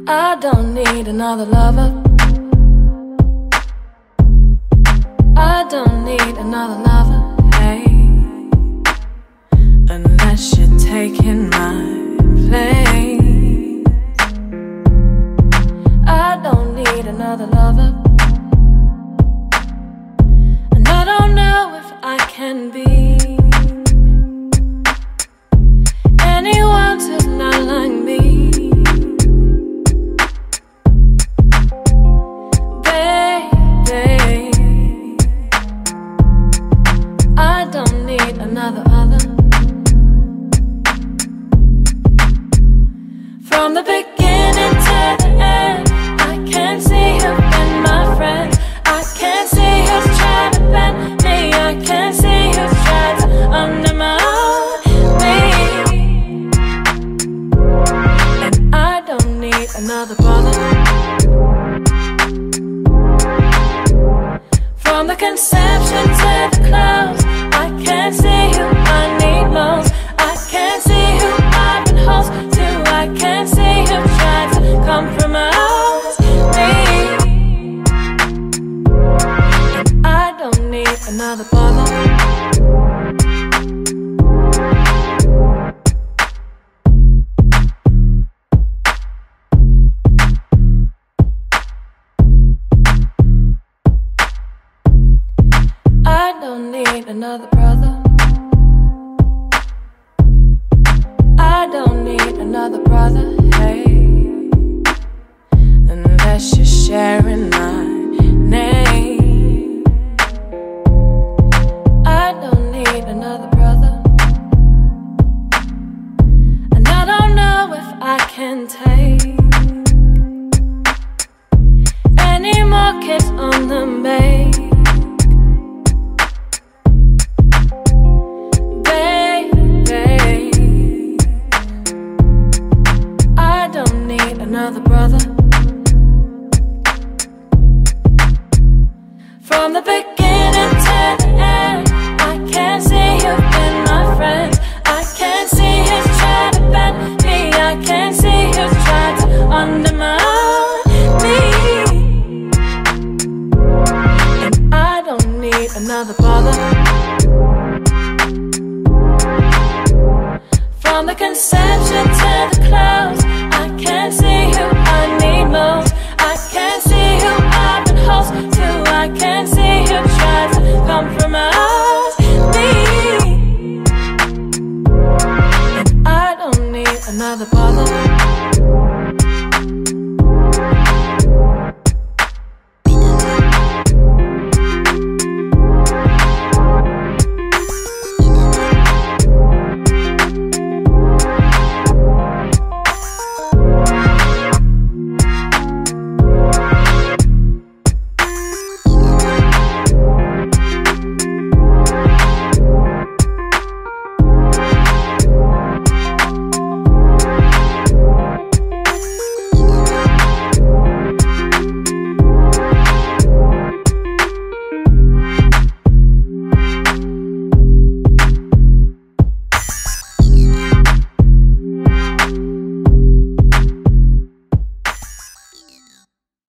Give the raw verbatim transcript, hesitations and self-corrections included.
I don't need another lover. I don't need another lover, hey. Unless you're taking my place. I don't need another lover. And I don't know if I can be anyone who's not like me. Another other. From the beginning to the end, I can't see who's been my friend. I can't see who's trying to bend me. I can't see who's trying to undermine me. And I don't need another brother. From the conception to the close, I can't see who I need most. I can't see who I've been host to. I can't see who tried to compromise me. And I don't need another brother. I don't need another brother. I don't need another brother, hey. Unless you're sharing my name. I don't need another brother. And I don't know if I can take any more kids on the make. Another brother. From the beginning to the end, I can't see who's been my friend. I can't see who's trying to bend me. I can't see who's trying to undermine me. And I don't need another brother. From the conception to the close, I can't see who I need most. I can't see who I've been host to. I can't see who tries to compromise.